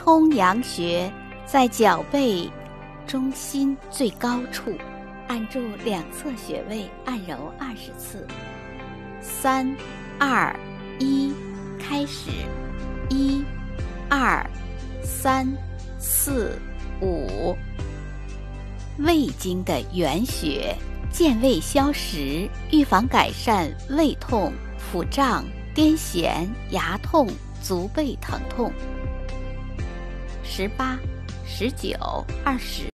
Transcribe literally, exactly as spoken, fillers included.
通阳穴在脚背中心最高处，按住两侧穴位按揉二十次。三、二、一，开始！一、二、三、四、五。胃经的原穴，健胃消食，预防改善胃痛、腹胀、癫痫、牙痛、足背疼痛。十八、十九、二十。